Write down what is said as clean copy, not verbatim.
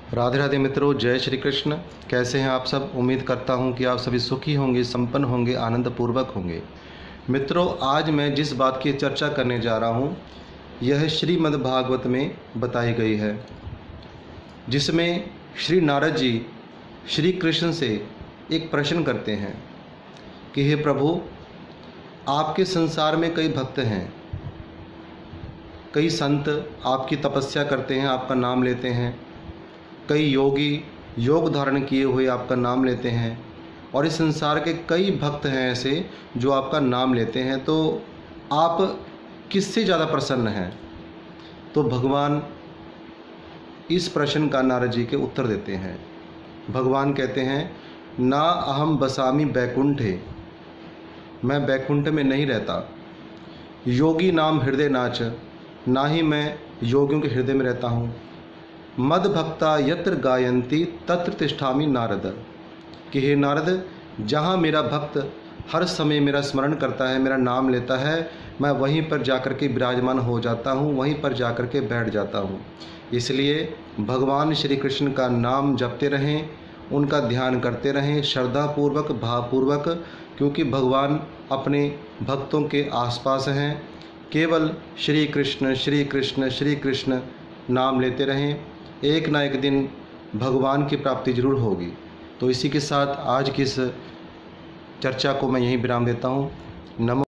राधे राधे मित्रों, जय श्री कृष्ण। कैसे हैं आप सब? उम्मीद करता हूं कि आप सभी सुखी होंगे, संपन्न होंगे, आनंदपूर्वक होंगे। मित्रों, आज मैं जिस बात की चर्चा करने जा रहा हूं, यह श्रीमद् भागवत में बताई गई है, जिसमें श्री नारद जी श्री कृष्ण से एक प्रश्न करते हैं कि हे प्रभु, आपके संसार में कई भक्त हैं, कई संत आपकी तपस्या करते हैं, आपका नाम लेते हैं, कई योगी योग धारण किए हुए आपका नाम लेते हैं, और इस संसार के कई भक्त हैं ऐसे जो आपका नाम लेते हैं, तो आप किससे ज़्यादा प्रसन्न हैं? तो भगवान इस प्रश्न का नारद जी के उत्तर देते हैं। भगवान कहते हैं, ना अहम बसामी बैकुंठे, मैं बैकुंठ में नहीं रहता। योगी नाम हृदय नाच, ना ही मैं योगियों के हृदय में रहता हूँ। मद भक्ता यत्र गायन्ति तत्र तिष्ठामि नारद, कि हे नारद, जहाँ मेरा भक्त हर समय मेरा स्मरण करता है, मेरा नाम लेता है, मैं वहीं पर जाकर के विराजमान हो जाता हूँ, वहीं पर जाकर के बैठ जाता हूँ। इसलिए भगवान श्री कृष्ण का नाम जपते रहें, उनका ध्यान करते रहें श्रद्धापूर्वक, भावपूर्वक, क्योंकि भगवान अपने भक्तों के आसपास हैं। केवल श्री कृष्ण श्री कृष्ण श्री कृष्ण नाम लेते रहें, एक ना एक दिन भगवान की प्राप्ति जरूर होगी। तो इसी के साथ आज की इस चर्चा को मैं यहीं विराम देता हूँ। नमो